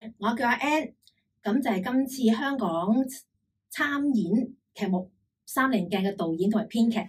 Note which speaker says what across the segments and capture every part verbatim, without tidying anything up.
Speaker 1: 我叫阿 Ann，咁就係今次香港參演劇目《三棱鏡》嘅導演同埋編劇。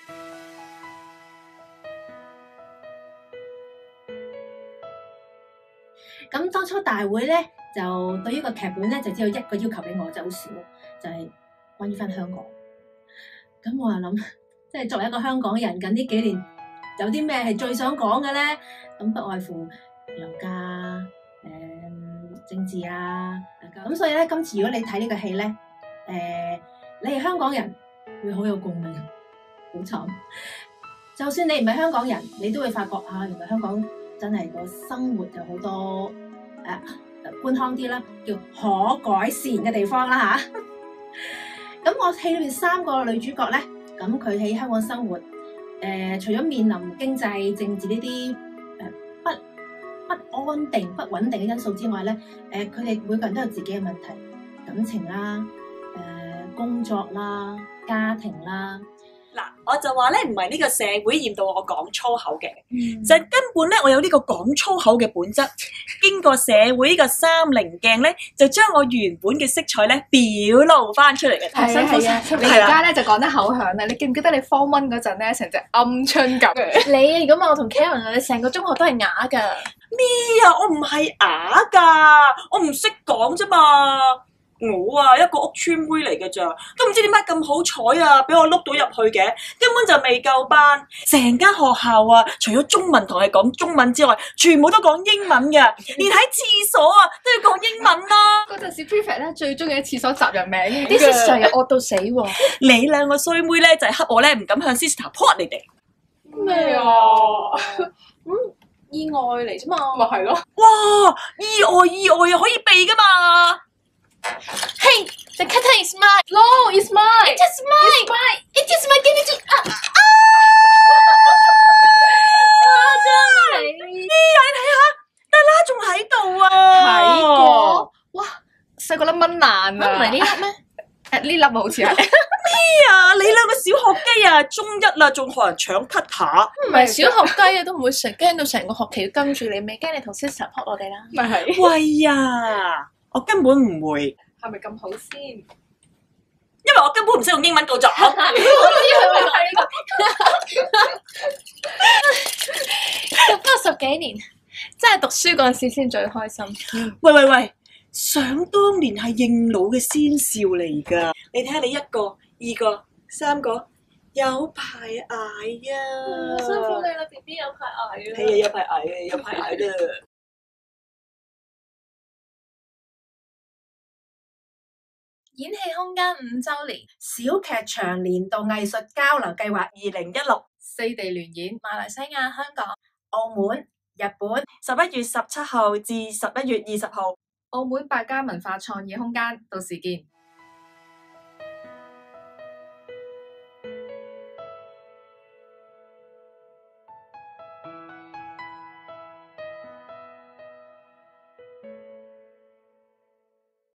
Speaker 1: 咁當初大會咧，就對於個劇本咧，就只有一個要求俾我，就好少，就係、是、關於翻香港。咁我啊諗，即係作為一個香港人，近呢幾年有啲咩係最想講嘅咧？咁不外乎樓價、誒、嗯、政治啊。咁所以咧，今次如果你睇呢個戲咧，誒、呃、你係香港人，會好有共鳴，好慘。就算你唔係香港人，你都會發覺啊，原來香港真係個生活有好多誒、啊、官腔啲啦，叫可改善嘅地方啦嚇。咁我戲裏邊三個女主角咧，咁佢喺香港生活，誒、呃、除咗面臨經濟、政治呢啲誒不不安定、不穩定嘅因素之外咧，誒佢哋每個人都有自己嘅問題，感情啦、誒、呃、工作啦、家庭啦。
Speaker 2: 嗱，我就話咧，唔係呢個社會驗到我講粗口嘅，
Speaker 1: 嗯、
Speaker 2: 就根本咧我有呢個講粗口嘅本質，經過社會呢個三棱鏡咧，就將我原本嘅色彩咧表露翻出嚟嘅。
Speaker 3: 係啊係啊，你而家咧就講得口響啦！你記唔記得你 Form One 嗰陣咧，成隻鵪鶉咁？
Speaker 4: 你如果問我同 Karen，你成個中學都係啞噶。
Speaker 2: 咩啊？我唔係啞噶，我唔識講啫嘛。我啊，一個屋村妹嚟嘅咋，都唔知點解咁好彩啊，俾我碌到入去嘅，根本就未夠班。成間學校啊，除咗中文堂係講中文之外，全部都講英文嘅，連喺廁所啊都要講英文啦。
Speaker 3: 嗰陣時 prefect 咧最中意喺廁所集人名，
Speaker 4: 啲 sister 又惡到死喎。
Speaker 2: 你兩個衰妹咧就係恰我咧，唔敢向 sister point 你哋。
Speaker 4: 咩啊？咁意外嚟啫嘛。
Speaker 3: 咪係咯。
Speaker 2: 哇！意外意外啊，可以避噶嘛。
Speaker 4: Hey, the curtain is mine.
Speaker 3: No, it's mine.
Speaker 4: It is mine. It's mine. It is mine. Give it to 啊啊！誇張你！
Speaker 2: 咩啊？你睇下，大拉仲喺度啊！
Speaker 3: 睇過。哇，細個粒蚊爛啊！
Speaker 4: 唔係呢粒咩？
Speaker 3: 誒呢粒好似係。
Speaker 2: 咩啊？你兩個小學雞啊，中一啦，仲學人搶 cutter。
Speaker 4: 唔係小學雞啊，都唔會成驚到成個學期要跟住你，未驚你同 sister pop 我哋啦。
Speaker 3: 咪係。
Speaker 2: 喂呀！我根本唔會，
Speaker 3: 係咪咁好先？
Speaker 2: 因為我根本唔識用英文告狀。
Speaker 4: 我知佢會講呢個，讀咗十幾年，真係讀書嗰陣時先最開心。
Speaker 2: 嗯、喂喂喂，想當年係應老嘅先兆嚟㗎。你睇下你一個、二個、三個，有排捱啊！
Speaker 4: 嗯、辛苦你啦 ，B B 有排捱啊！
Speaker 2: 係啊，有排捱啊，有排捱啦。
Speaker 1: 演戲空間五週年小劇場年度藝術交流計劃二零一六，
Speaker 3: 四地聯演，
Speaker 4: 馬來西亞、香港、
Speaker 1: 澳門、日本，
Speaker 2: 十一月十七號至十一月二十號，
Speaker 3: 澳門百家文化創意空間，到時見。